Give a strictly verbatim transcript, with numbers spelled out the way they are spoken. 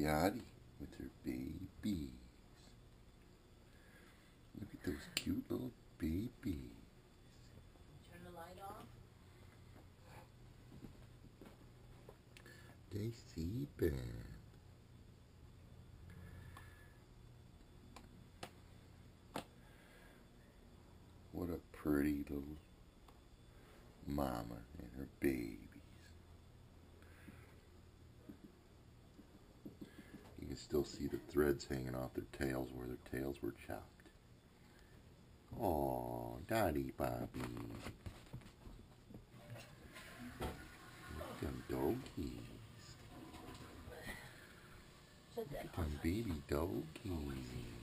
Daddy with her babies. Look at those cute little babies. Turn the light off. They sleeping. What a pretty little mama and her babies. You can still see the threads hanging off their tails where their tails were chopped. Oh, Daddy Bobby. Look at them doggies. Look at them baby doggies.